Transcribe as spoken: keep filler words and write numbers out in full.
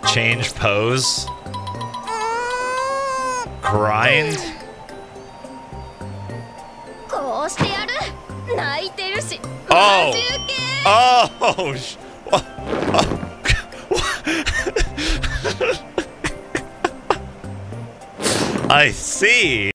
Change pose. Grind. Oh! Oh! sh- oh. I see.